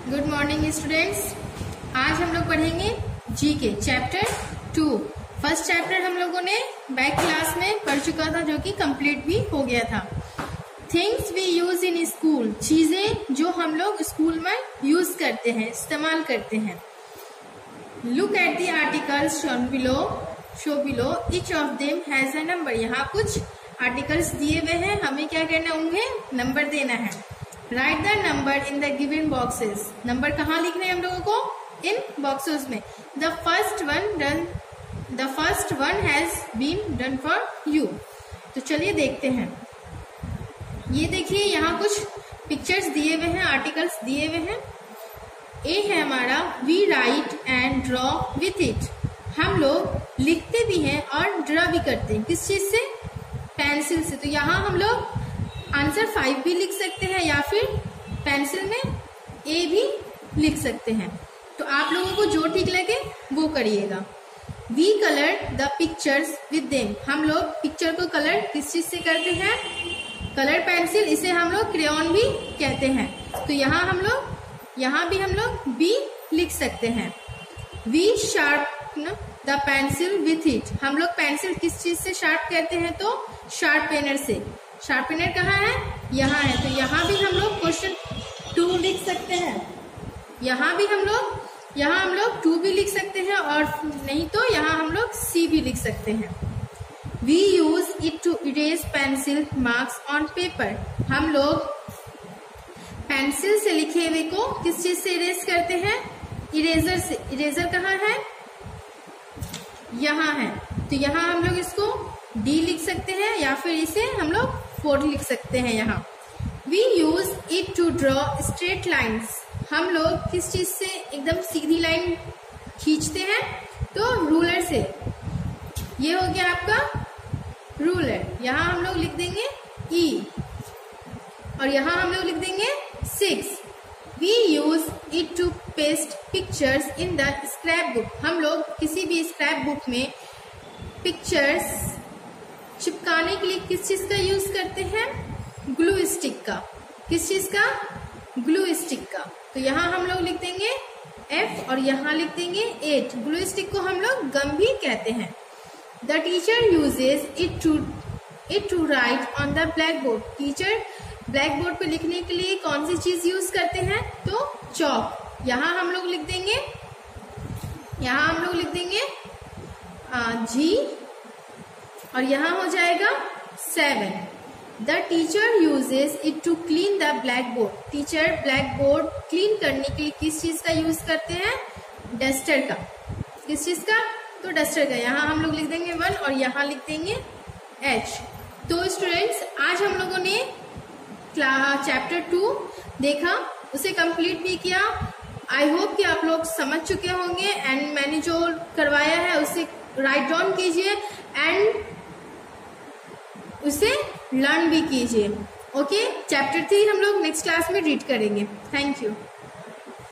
Good morning students. आज हम लोग पढ़ेंगे जीके चैप्टर 2। फर्स्ट चैप्टर हम लोगों ने बैक क्लास में पढ़ चुका था, जो कि कंप्लीट भी हो गया था। Things we use in school, चीजें जो हम लोग स्कूल में यूज करते हैं, इस्तेमाल करते हैं। Look at the articles show below, each of them has a number. यहाँ कुछ आर्टिकल्स दिए हुए हैं, हमें क्या करना है, उन्हें नंबर देना है। Write the number in the given boxes, number कहाँ लिखने हैं हम लोगों को, इन बॉक्सेस में। The first one has been done for you. तो चलिए देखते हैं। ये देखिए, यहाँ कुछ पिक्चर्स दिए हुए हैं, आर्टिकल्स दिए हुए हैं। ए है हमारा we write and draw with it. हम लोग लिखते भी हैं और ड्रॉ भी करते हैं। किस चीज से? पेंसिल से। तो यहाँ हम लोग आंसर 5 भी लिख सकते हैं या फिर पेंसिल में ए भी लिख सकते हैं। तो आप लोगों को जो ठीक लगे वो करिएगा। We colour the pictures with them. हम लोग पिक्चर को कलर किस चीज से करते हैं? कलर पेंसिल, इसे हम लोग क्रेयॉन भी कहते हैं। तो यहाँ भी हम लोग बी लिख सकते हैं। We sharpen the pencil with it. हम लोग पेंसिल किस चीज से शार्प करते हैं? तो शार्पनर से। शार्पनर कहाँ है? यहाँ है। तो यहाँ भी हम लोग क्वेश्चन 2 लिख सकते हैं। यहाँ हम लोग 2 भी लिख सकते हैं, और नहीं तो यहाँ हम लोग सी भी लिख सकते हैं। We use it to erase pencil marks on paper. हम लोग पेंसिल से लिखे हुए को किस चीज से इरेज करते हैं? इरेजर से। इरेजर कहाँ है? यहाँ है। तो यहाँ हम लोग इसको डी लिख सकते हैं, या फिर इसे हम लोग 4 लिख सकते हैं। यहाँ we use it to draw straight lines. हम लोग किस चीज से एकदम सीधी लाइन खींचते हैं? तो रूलर से। ये हो गया आपका रूलर। यहाँ हम लोग लिख देंगे ई, और यहाँ हम लोग लिख देंगे 6। We use it to paste pictures in the scrapbook. हम लोग किसी भी स्क्रैप बुक में पिक्चर्स चिपकाने के लिए किस चीज का यूज करते हैं? ग्लू स्टिक का। किस चीज का? ग्लू स्टिक का। तो यहाँ हम लोग लिख देंगे F, और यहाँ लिख देंगे 8। ग्लू स्टिक को हम लोग गम भी कहते हैं। The teacher uses it to write on the blackboard. Teacher blackboard पे लिखने के लिए कौन सी चीज यूज करते हैं? तो चॉक। यहाँ हम लोग लिख देंगे G, और यहाँ हो जाएगा 7। The teacher uses it to clean the blackboard. Teacher blackboard clean करने के लिए किस चीज का यूज करते हैं? डस्टर का। किस चीज का? तो डस्टर का। यहाँ हम लोग लिख देंगे 1, और यहाँ लिख देंगे H। तो स्टूडेंट्स, आज हम लोगों ने चैप्टर 2 देखा, उसे कंप्लीट भी किया। आई होप कि आप लोग समझ चुके होंगे, एंड मैंने जो करवाया है उसे राइट डाउन कीजिए एंड उसे लर्न भी कीजिए। ओके, चैप्टर 3 हम लोग नेक्स्ट क्लास में रीड करेंगे। Thank you.